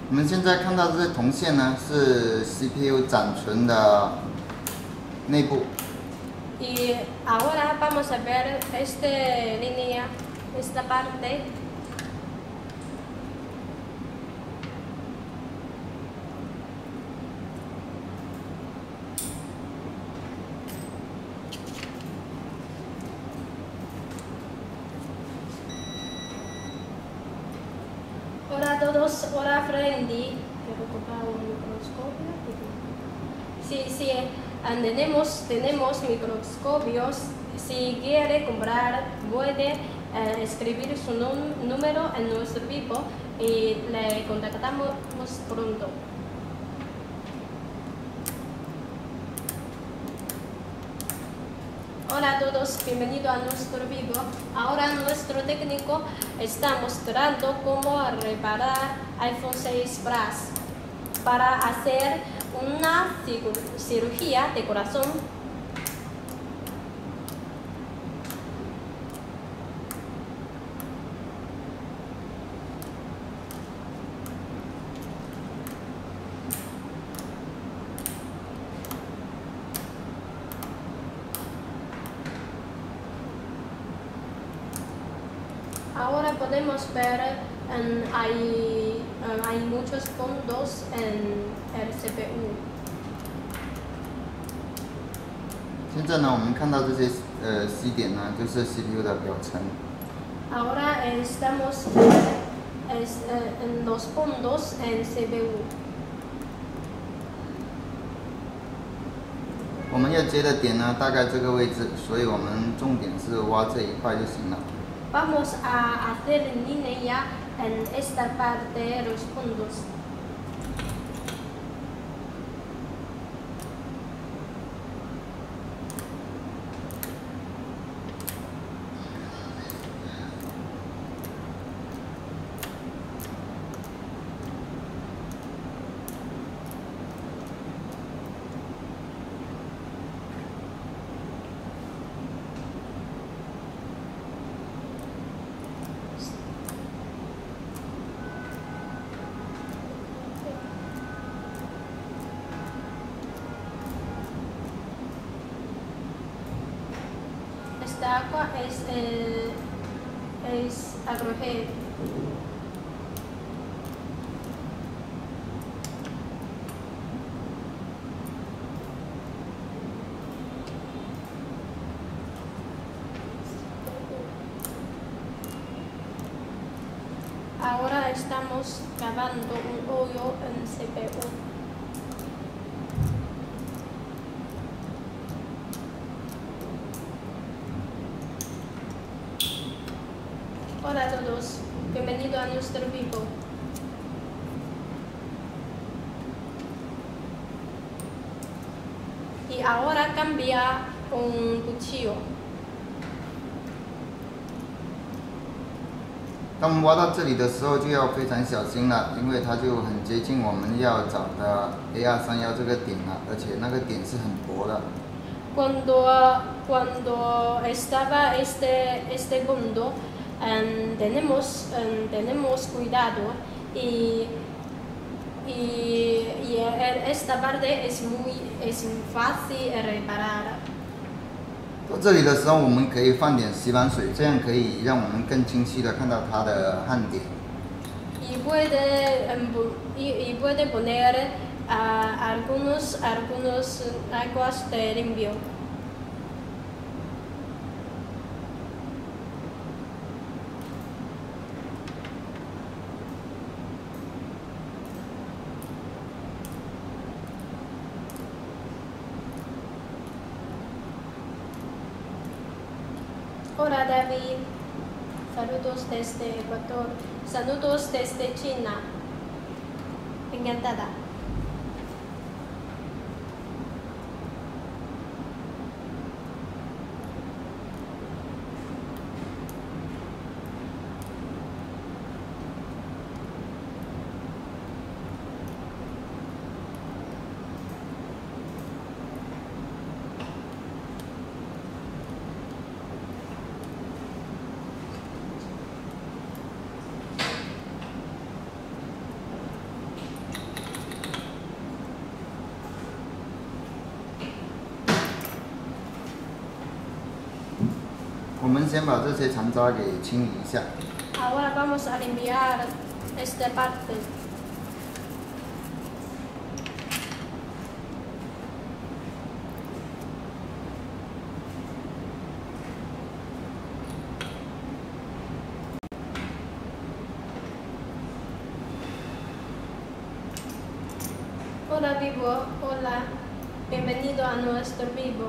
我们现在看到这些铜线呢，是 CPU 暂存的内部。 Y ahora vamos a ver esta línea, esta parte. Hola a todos, hola Freddy. Quiero comprar un microscopio. Sí, tenemos microscopios. Si quiere comprar, puede escribir su número en nuestro vivo y le contactamos pronto. Hola a todos, bienvenido a nuestro vivo. Ahora nuestro técnico está mostrando cómo reparar iPhone 6 Plus para hacer una cirugía de corazón. Ahora podemos ver hay muchos puntos en el CPU. 现在呢，我们看到这些C 点呢，就是 CPU 的表层。 Ahora estamos en los puntos en CPU. 我们要接的点呢，大概这个位置，所以我们重点是挖这一块就行了。 Vamos a hacer línea en esta parte los puntos. Esta agua es agrogel. Ahora estamos cavando un hoyo en CPU. Hola a todos, bienvenido a nuestro vivo. Y ahora cambia un cuchillo. 当我们挖到这里的时候，就要非常小心了，因为它就很接近我们要找的 A231这个点了，而且那个点是很薄的。 Cuando estaba este punto, tenemos cuidado y esta parte es fácil reparar. 到这里的时候，我们可以放点洗板水，这样可以让我们更清晰的看到它的焊点。 Y puede poner algunos aguas de limpio. Hola David, saludos desde Ecuador, saludos desde China, encantada. 们先把这些残渣给清理一下。 Ahora vamos a limpiar esta parte. Hola vivo, hola, bienvenido a nuestro vivo.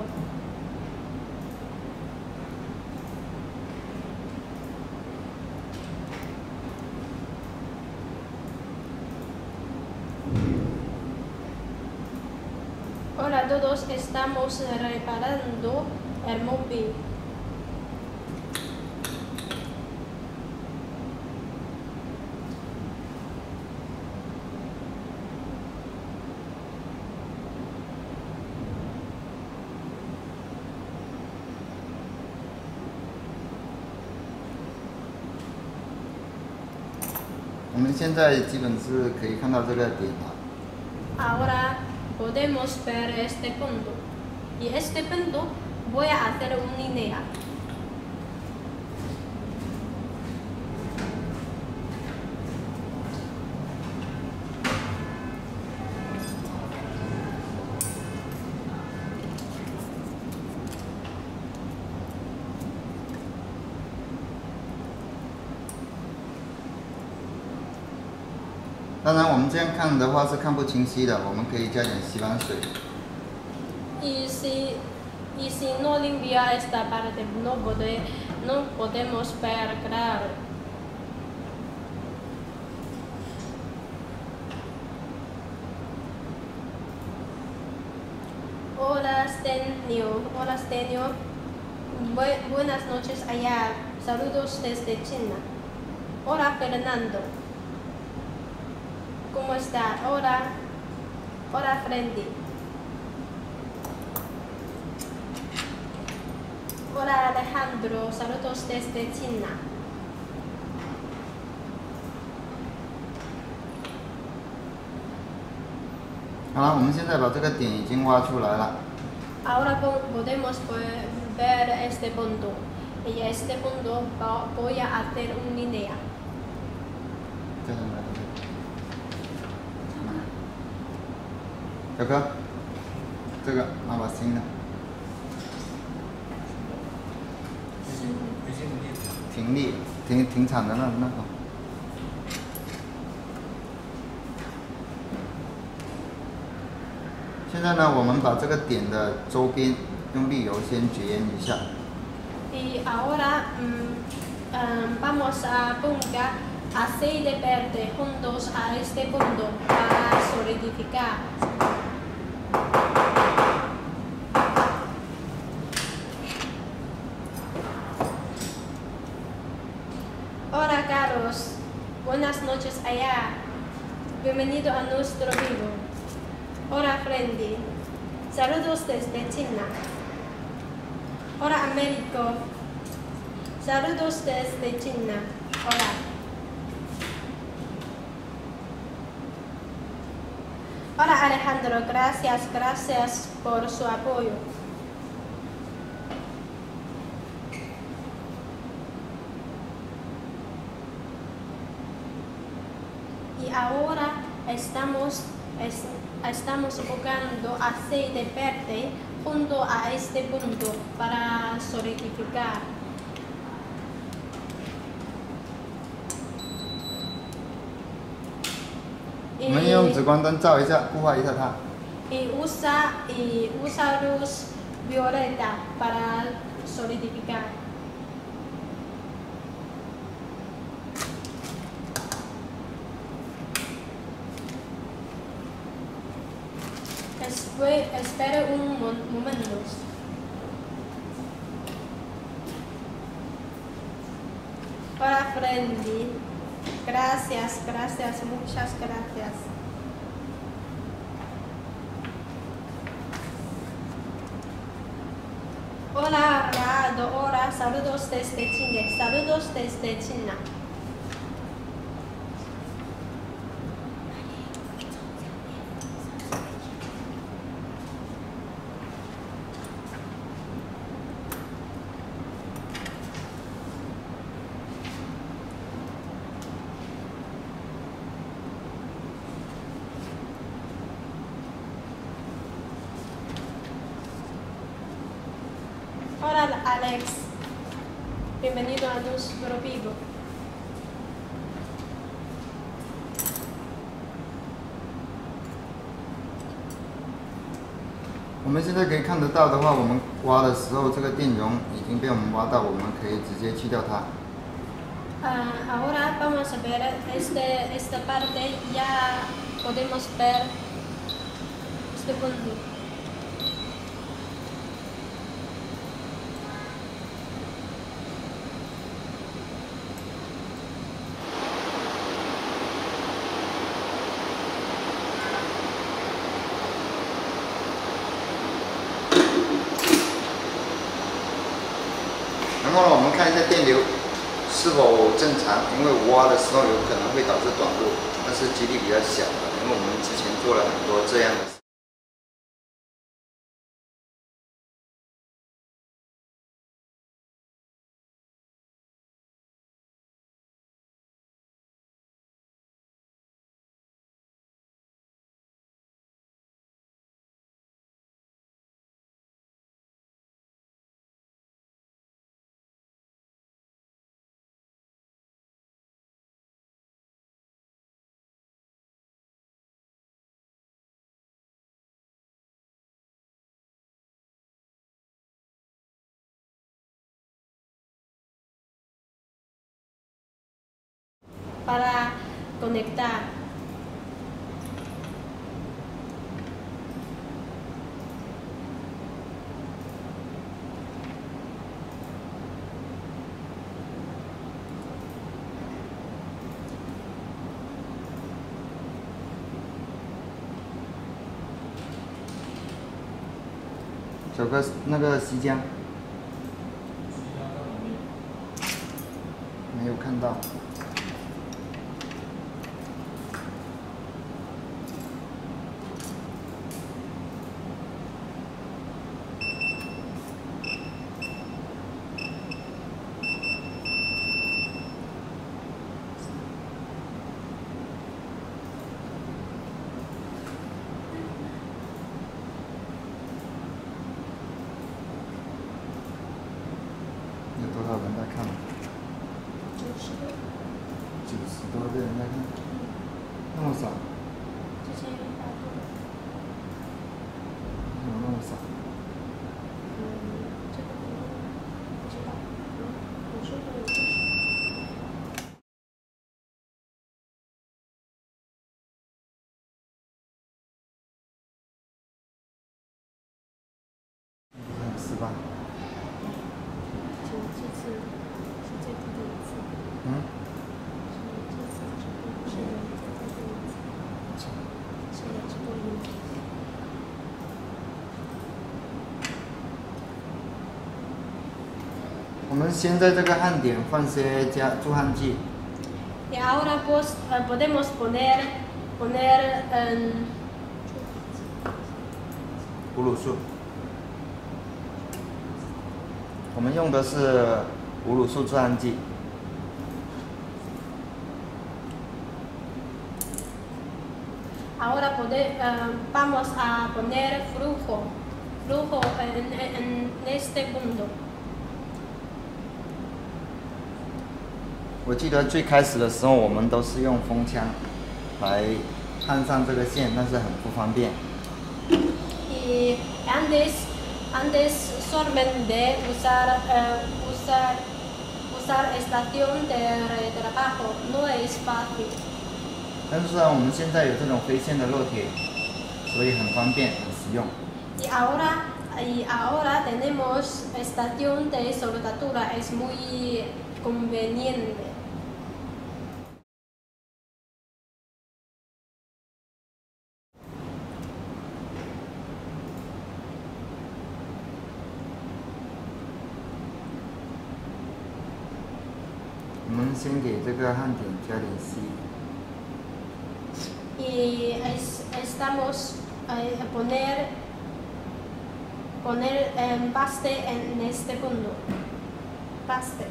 Hola, todos estamos reparando el móvil. 我们现在基本是可以看到这个点了。 Ahora podemos ver este punto. Y este punto voy a hacer una línea. 当然，我们这样看的话是看不清晰的，我们可以加点洗碗水。 Y si no limpia esta parte, no podemos ver claro. Hola Stenio, hola Stenio. Buenas noches allá. Saludos desde China. Hola Fernando. ¿Cómo está? Hola. Hola Freddy. Hola Alejandro. Saludos desde China. 好了，我们现在把这个点已经挖出来了。 Ahora podemos ver este punto. Y este punto voy a hacer una línea. 小哥，这个拿把新的。停力，停产的那个。现在呢，我们把这个点的周边用滤油先绝缘一下。 Y ahora vamos a poner aceite verde juntos a este punto para solidificar. Hola Carlos, buenas noches allá. Bienvenido a nuestro vivo. Hola Freddy, saludos desde China. Hola Américo, saludos desde China. Hola. Hola Alejandro, gracias por su apoyo. Y ahora estamos poniendo aceite verde junto a este punto para solidificar. Y 我们用紫光灯照一下，固化一下它。 Y usa luz violeta para solidificar. Espere un momento. Hola Freddy, gracias, muchas gracias. Hola Rado, hola, saludos desde China. Ahora Alex, bienvenido a nuestro vivo. 我们现在可以看得到的话，我们挖的时候，这个电容已经被我们挖到，我们可以直接去掉它。 Ahora vamos a ver esta parte, ya podemos ver este punto. 然后呢，我们看一下电流是否正常，因为挖的时候有可能会导致短路，但是几率比较小的，因为我们之前做了很多这样的。 Para conectar. 小哥，那个西江没有看到。有多少人在看？90多个人在看，那么少？怎么那么少？是吧？我们先在这个焊点放些助焊剂。 Y ahora pues, podemos poner 哺乳素。我们用的是哺乳素助焊剂。 Ahora vamos a poner flujo en este punto. 我记得最开始的时候，我们都是用风枪来焊上这个线，但是很不方便。 Y antes solamente usar estación de trabajo no es fácil. 但是我们现在有这种飞线的烙铁，所以很方便，很实用。 Y ahora tenemos estación de soldadura, es muy conveniente. 我们先给这个焊点加点锡。 Y estamos poner paste en este punto. Paste.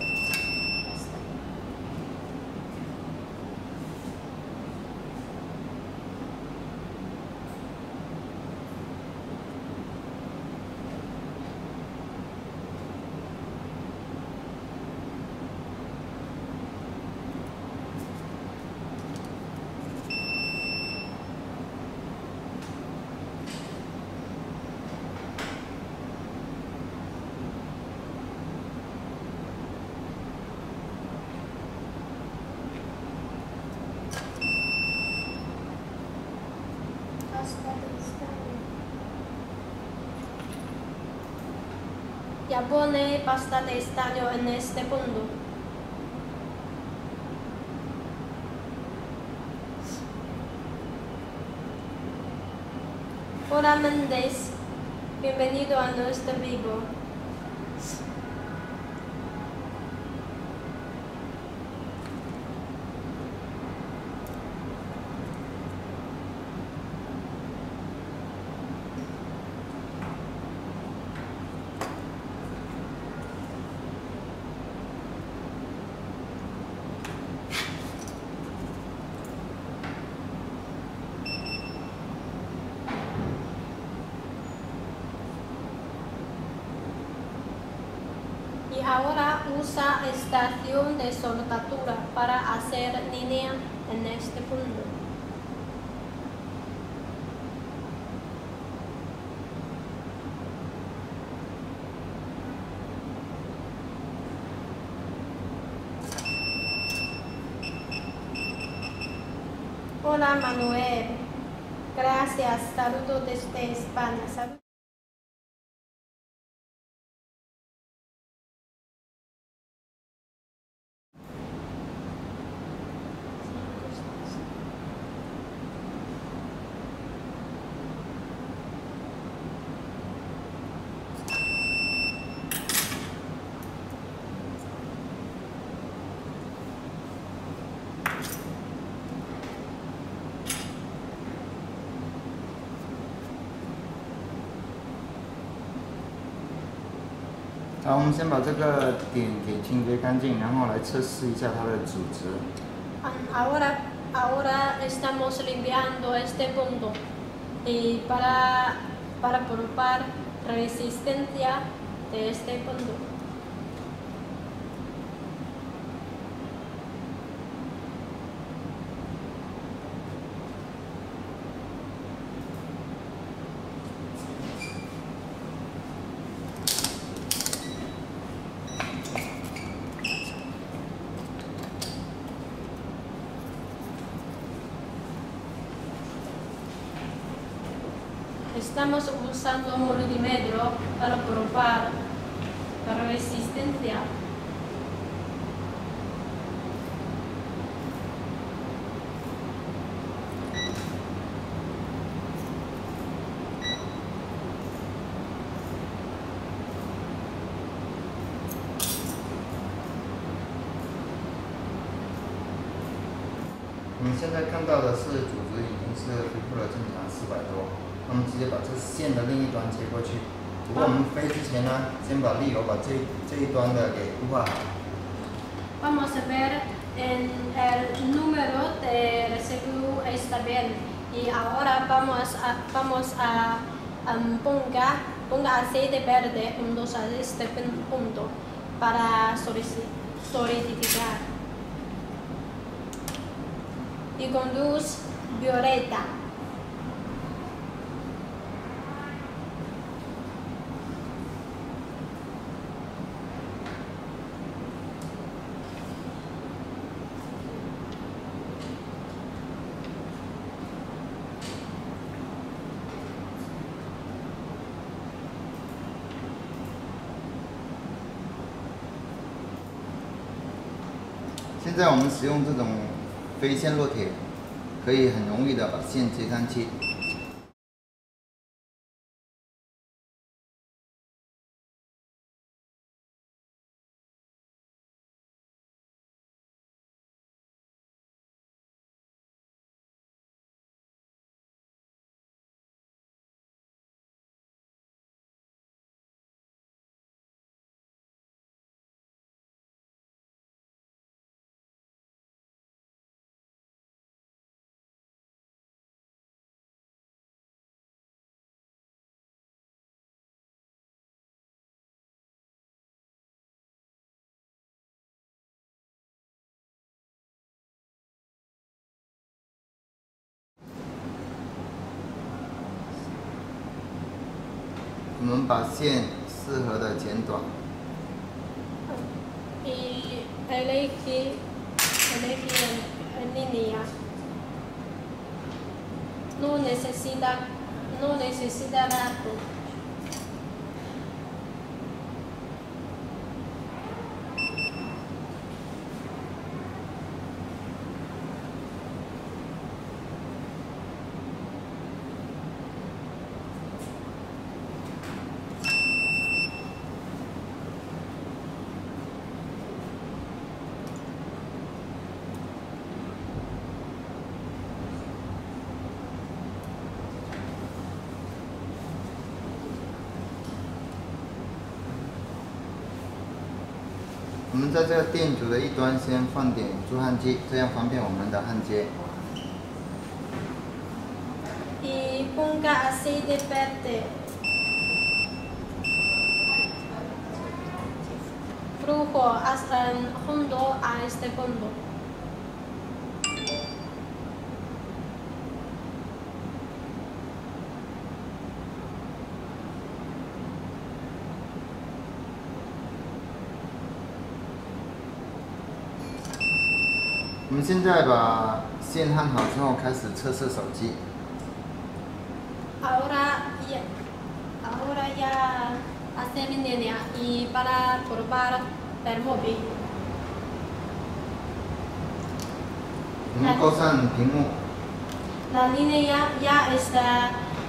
Ya pone bastante estaño en este punto. Hola Méndez, bienvenido a nuestro vivo. Y ahora usa estación de soldadura para hacer línea en este punto. Hola Manuel, gracias, saludos desde España. 好，我们先把这个点给清洁干净，然后来测试一下它的组织。 Ahora estamos limpiando este punto y para probar resistencia de este punto. Estamos usando un multímetro para probar la resistencia. 我们现在看到的是组织已经是恢复了正常400多，那么直接把这线的另一端接过去。不过我们飞之前呢，先把沥油把这一端的给固化好。 Vamos a ver el número de residuo está bien y ahora vamos a ponga aceite verde juntos a este punto para solidificar. Y con luz violeta. Ahora 现在我们使用这种飞线烙铁，可以很容易的把线接上去。我们把线适合的剪短。 Y elegí en línea. No necesita largo. 我们在这个电阻的一端先放点助焊机，这样方便我们的焊接。 Y ponga así de verde. Flujo hasta el fondo a este fondo. 我们现在把线焊好之后，开始测试手机。 Ahora ya hacer línea y para probar el móvil. 我们勾上屏幕。 La línea ya está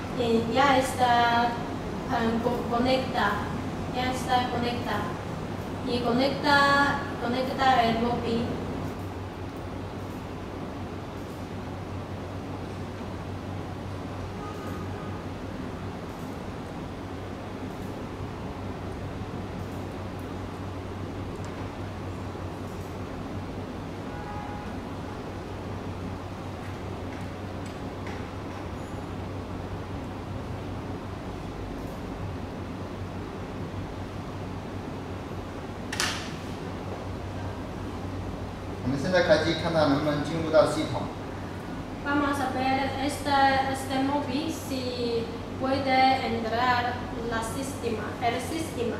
conecta, ya está conecta y conecta el móvil. 我们现在开机，看它能不能进入到系统。 Vamos a ver este móvil si puede entrar el sistema.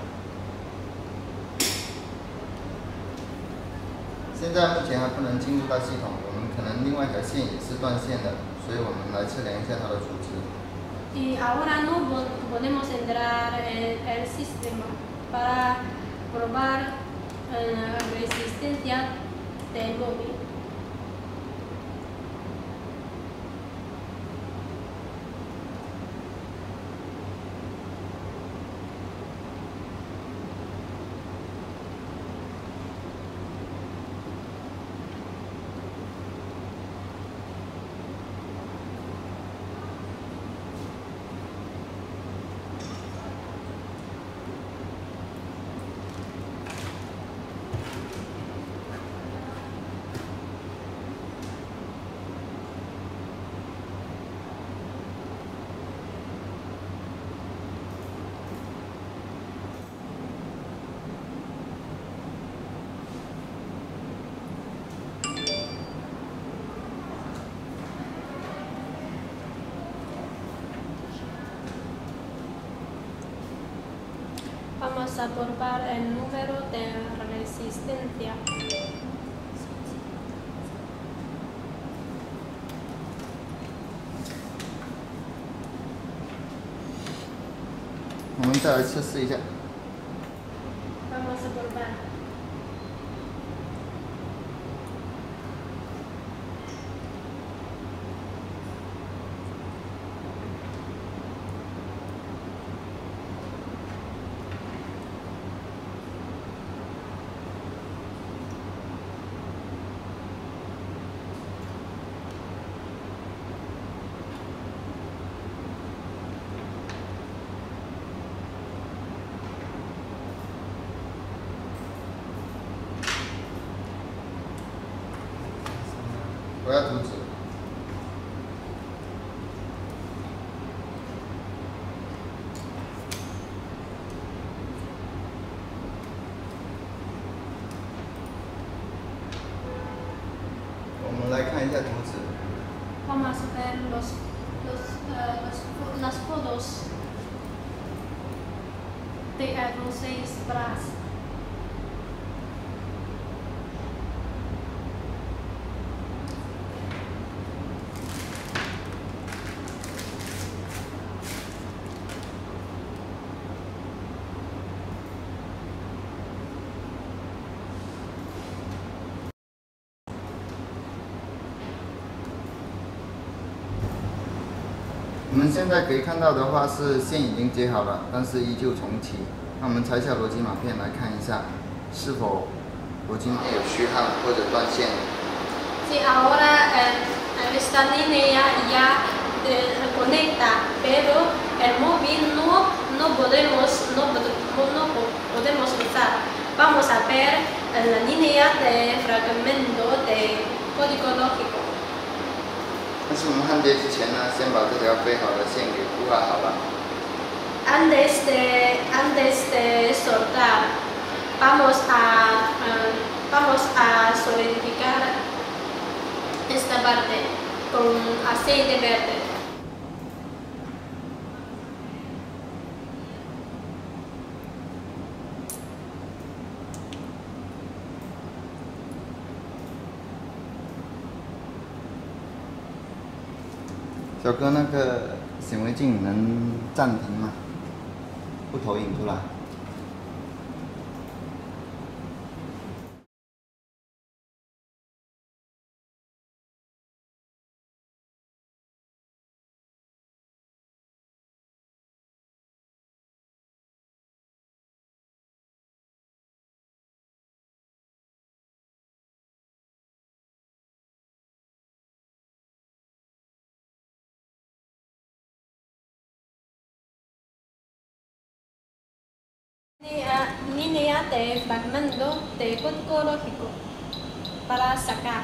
现在目前还不能进入到系统，我们可能另外一条线也是断线的，所以我们来测量一下它的组织。 Y ahora no podemos entrar el sistema para probar la resistencia del móvil. Vamos a probar el número de resistencia. Vamos a测试一下。 Vamos a probar. 我要图纸。我们来看一下图纸。 Vamos a ver las fotos de iPhone 6 Plus. 我们现在可以看到的话是线已经接好了，但是依旧重启。那我们拆下逻辑码片来看一下，是否逻辑有虚焊或者断线。 Sí, ahora esta línea ya conecta, pero el móvil no podemos usar vamos a ver la línea de fragmento de código lógico. 但是我们焊接之前呢，先把这条飞好的线给铺好好吧。 Antes de soltar, vamos a solidificar esta parte con aceite verde. 小哥，那个显微镜能暂停吗？不投影出来。 Línea de fragmento de código lógico para sacar.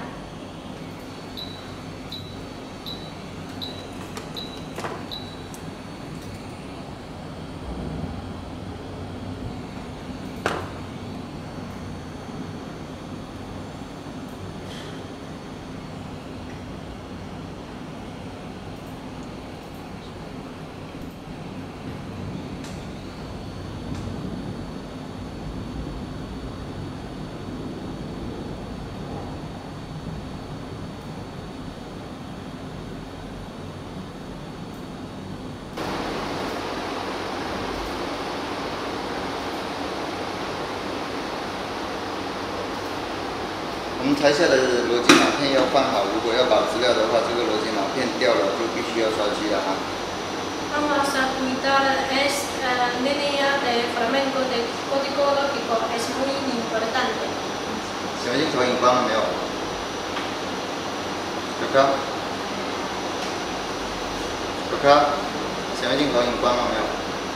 我们拆下的逻辑码片要放好，如果要保资料的话，这个逻辑码片掉了就必须要刷机了哈。 Vamos a cuidar esta línea de fragmento de código lógico, es muy importante. 显微镜投影关了没有？小哥，小哥，显微镜投影关了没有？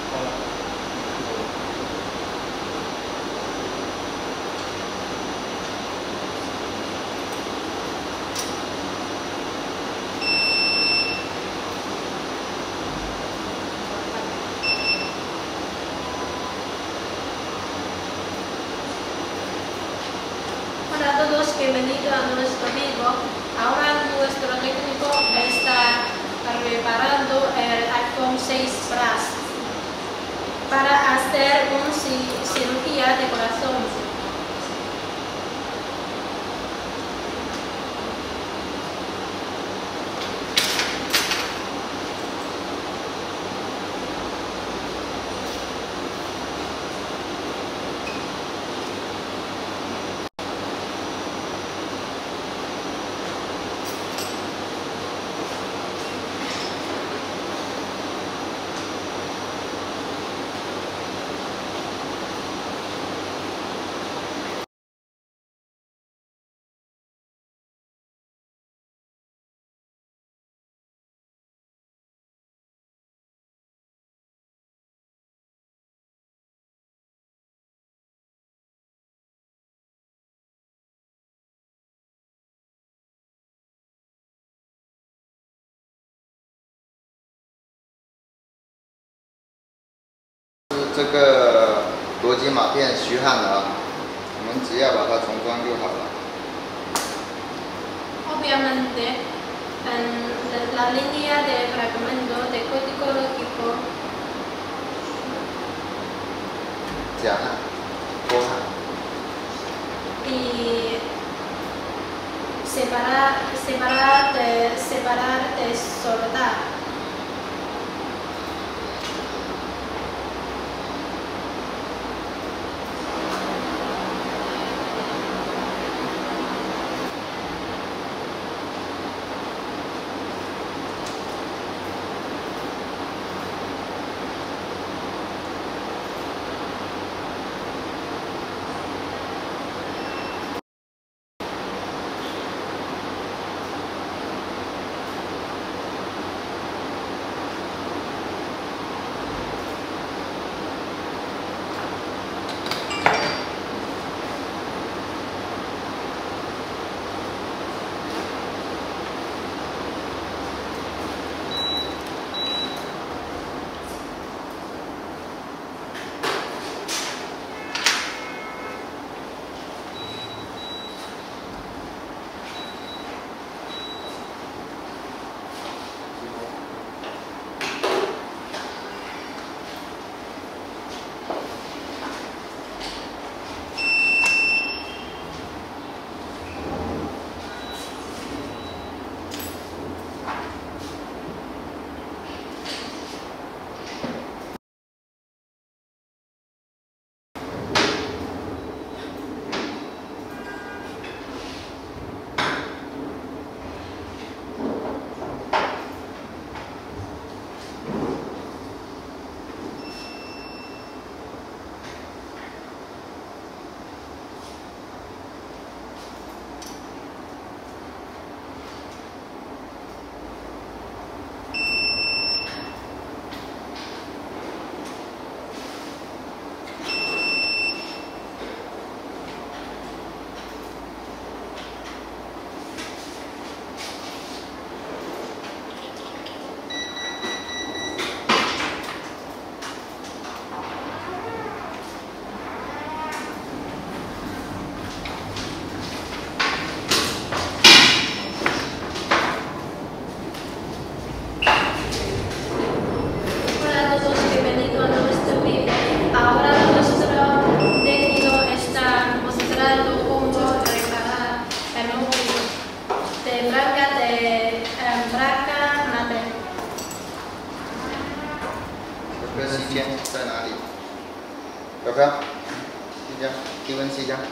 Hola a todos, bienvenidos a nuestro video. Ahora nuestro técnico está reparando el iPhone 6 Plus para hacer una cirugía de corazón. 这个逻辑码片虚焊了啊，我们只要把它重装就好了。 Obviamente, la línea de fragmento de código lógico 假焊、多焊。 y separar de soldar. de braca madre. 有个时间在哪里？有没有？西江，提问西江。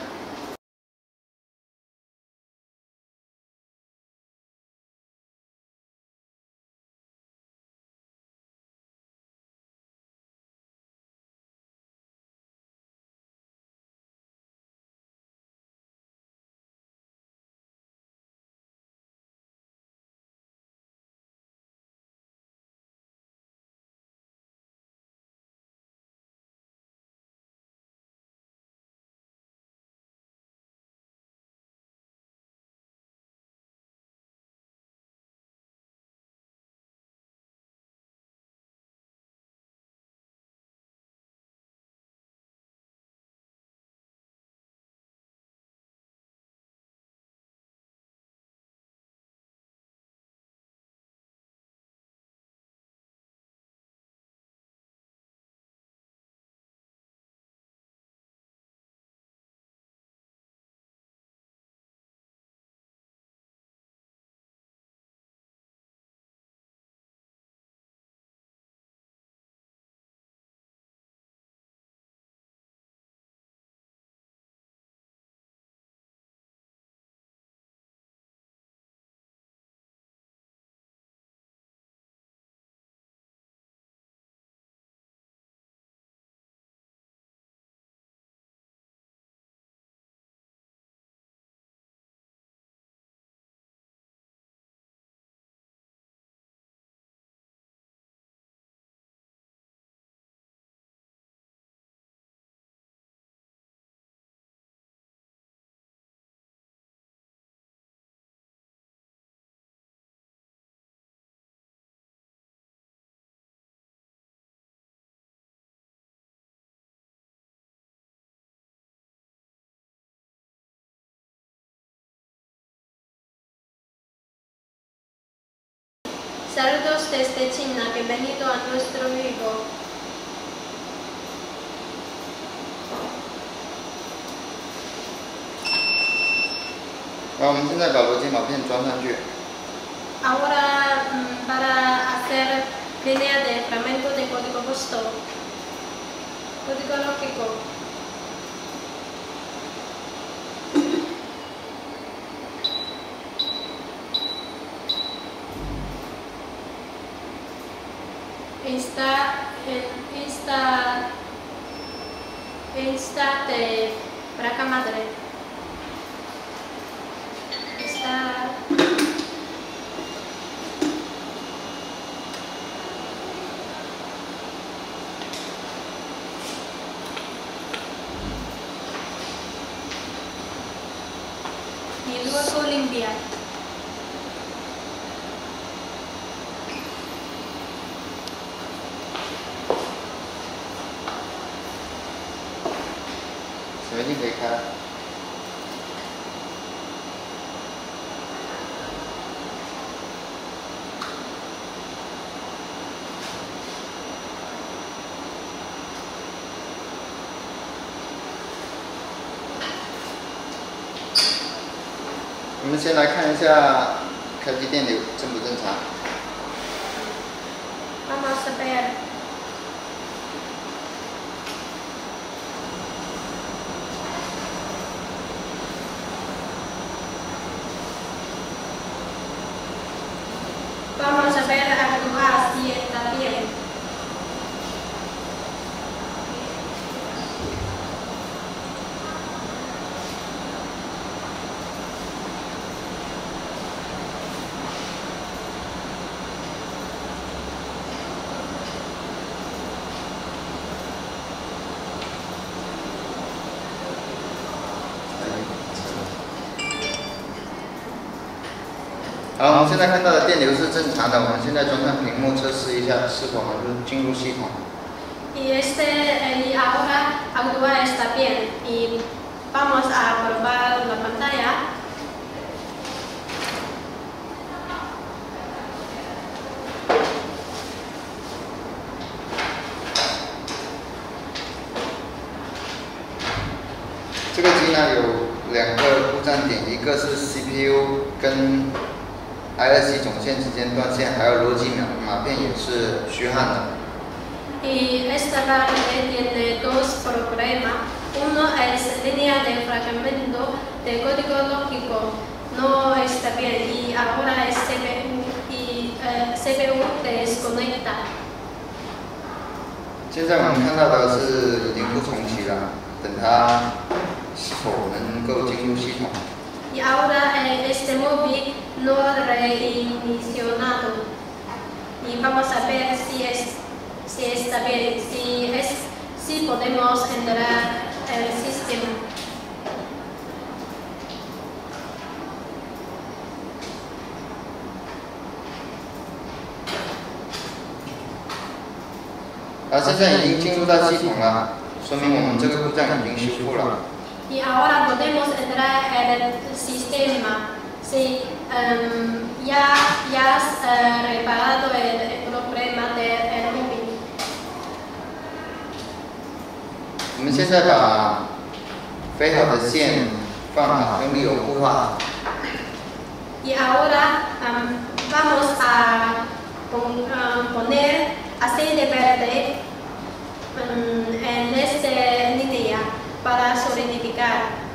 Saludos desde China, bienvenido a nuestro vivo. 好，我们现在把螺旋毛片装上去。 Ahora para hacer línea de fragmento de código postal, código lógico. 'Insta de braca madre. Y luego limpiar. 什么镜可以开？我们先来看一下开机电流正不正常。 Vamos a ver. Vamos a ver actuar si está bien. 好，我们现在看到的电流是正常的。我们现在装上屏幕测试一下是否还是进入系统。 Y ahora actúa está bien. Y vamos a probar la pantalla. Este 机呢有2个故障点，一个是 CPU 跟 IRC 总线之间断线，还有逻辑码片也是虚焊的。 Y esta parte tiene dos problemas. Uno es línea de fragmento de código lógico, no está bien y ahora es CPU desconecta. 现在我们看到的是已经不重启了，等它是否能够进入系统。 Y ahora este móvil no reiniciado. Y vamos a ver si está bien, si podemos entrar el sistema. Y ahora podemos entrar en el sistema. Sí, ya has reparado el problema del móvil. 我们现在把飞好的线放好，用理由固化。 Y ahora vamos a poner aceite verde en esta línea para solidificar.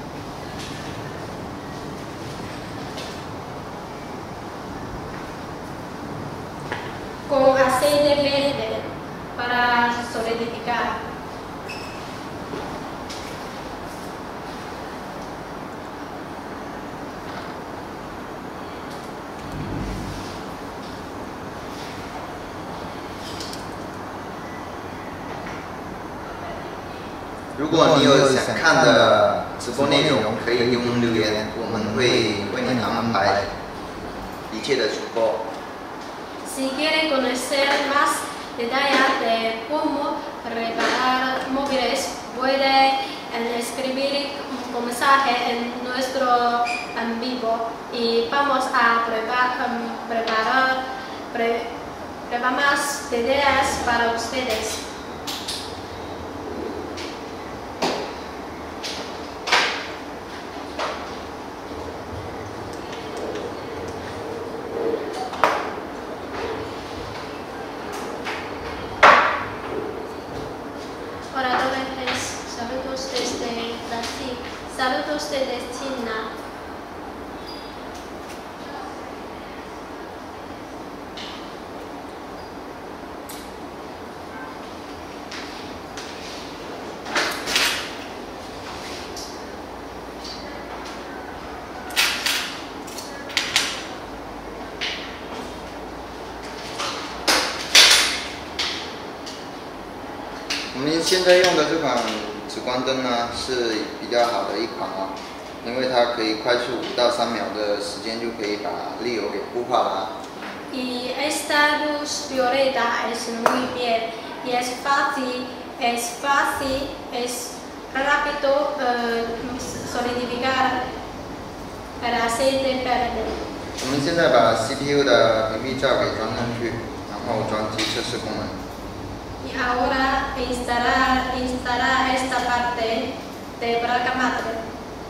Con aceite verde para solidificar. Si 如果你有想看的直播内容，可以用留言，我们会为你安排一切的直播。 Si quiere conocer más detalles de cómo reparar móviles, puede escribir un mensaje en nuestro en vivo y vamos a preparar más ideas para ustedes. Saludos desde Brasil, saludos desde China. 我们现在用的这款直光灯呢是比较好的一款啊，因为它可以快速5到3秒的时间就可以把粒油给固化了。 Y esta luz violeta es muy bien y es fácil, es rápido solidificar el aceite verde. 我们现在把 CPU 的屏蔽罩给装上去，然后装机测试功能。 Y ahora instalar esta parte de placa madre.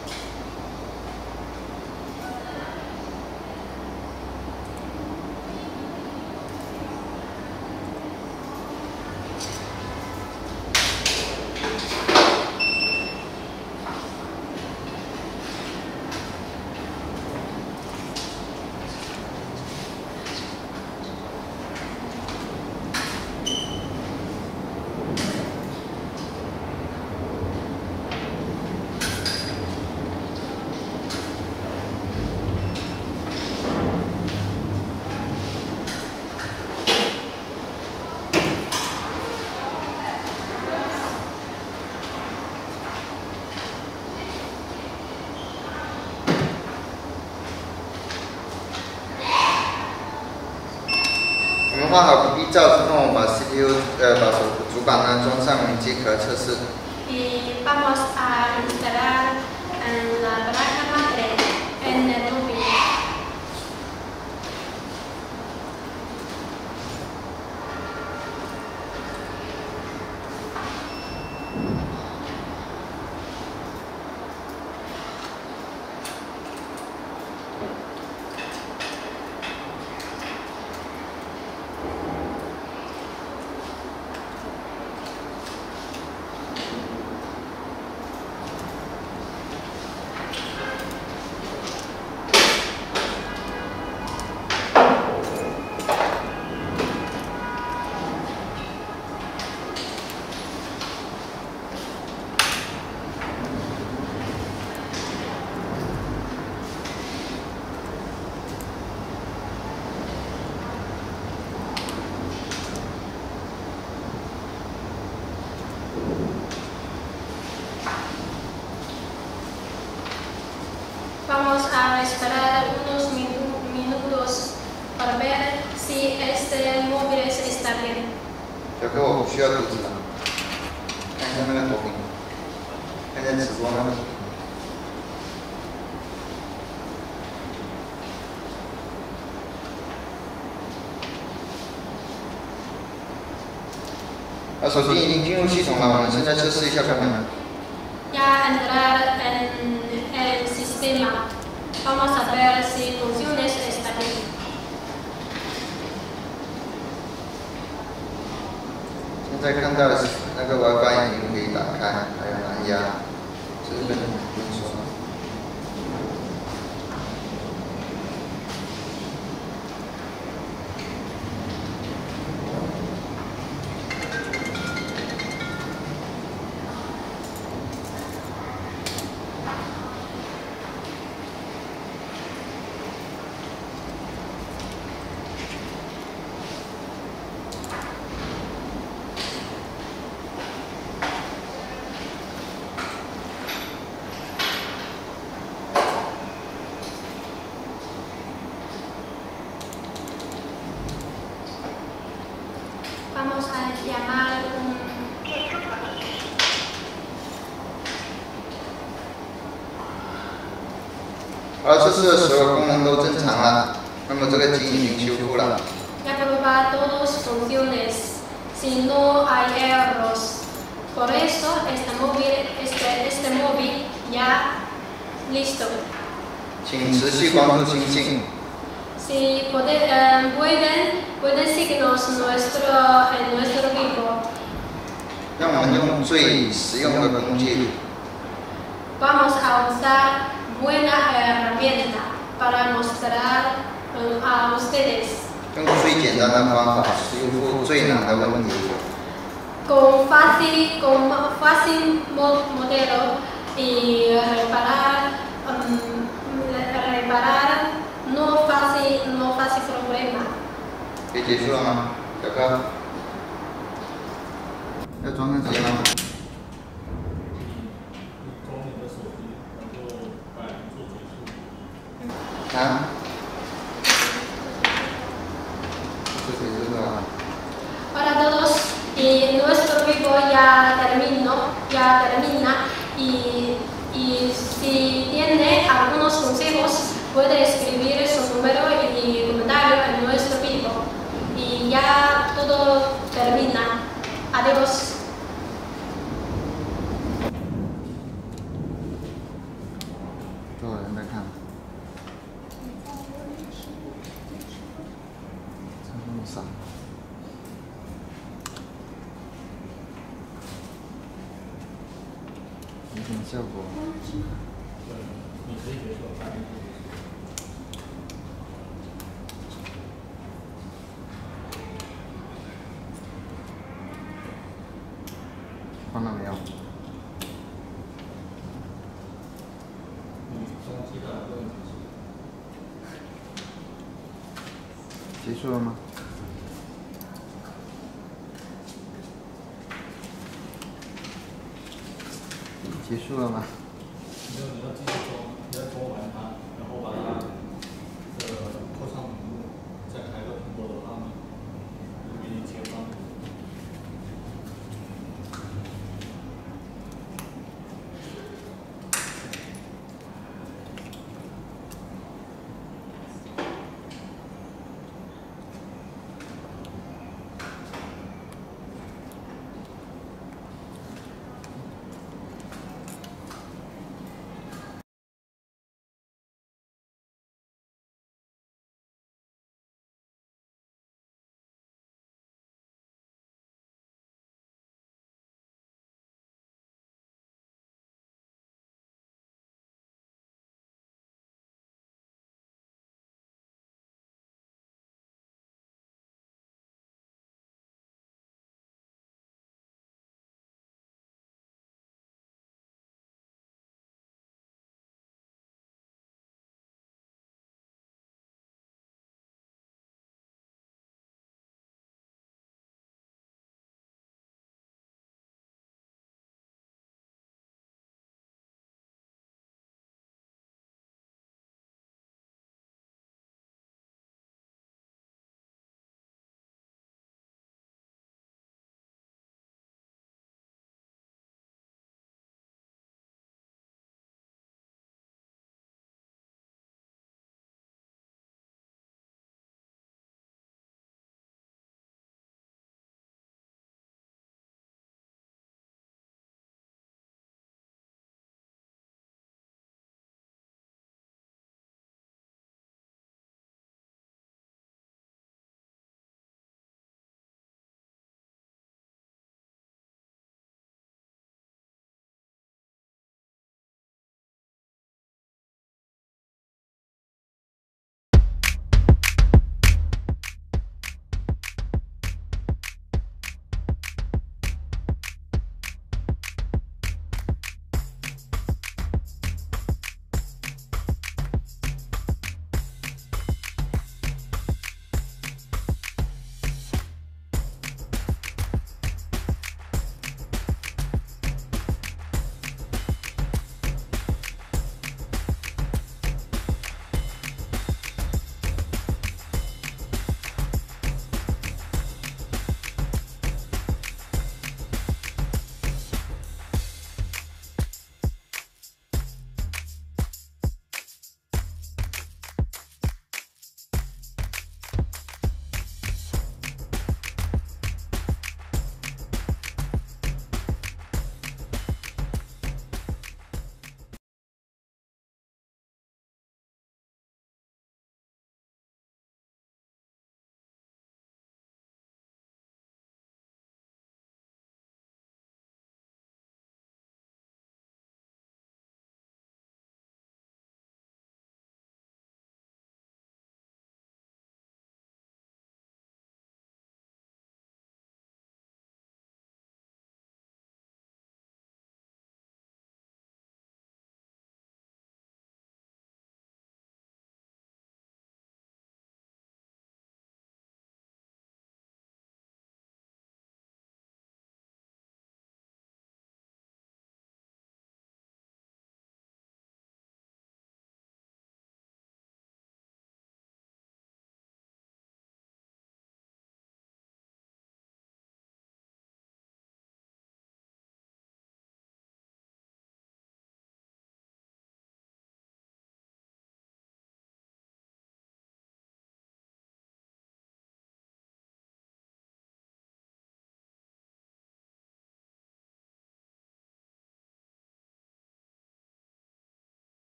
我们换好屏蔽罩之后，把 CPU 把主板呢装上机壳测试。 Y vamos a instalar la placa madre en el móvil. a esperar unos minutos para ver si este móvil está bien. 小哥，我不需要图纸了，看一下那个投屏，看一下直播吗？手机已经进入系统了，我们现在测试一下看看。 Ya entrar en el sistema. Vamos a ver si funciona está bien. 现在看到的是那个 WiFi 已经可以打开，还有蓝牙，这个不用说。 Vamos a llamar un... 好了，测试的所有功能都正常了，那么这个机已经修复了。 Ya probar todos funciones, si no hay errores. Por eso este móvil ya listo. 请持续关注星星。 Si pueden seguirnos en nuestro vivo. 让我们用最实用的工具。 Vamos a usar buena herramienta para mostrar a ustedes. 用最简单的方法修复最难的问题。 Con fácil modelo y reparar no fácil problema. 可以结束了吗，小哥？要装上机吗？啊？ Para todos, y nuestro vivo ya termina y si tiene algunos consejos puede escribir su número y comentario en nuestro vivo y ya todo termina. Adiós. 多少人在看？这么少。有什么效果？ 你可以给我看。 换了没有？结束了吗？结束了吗？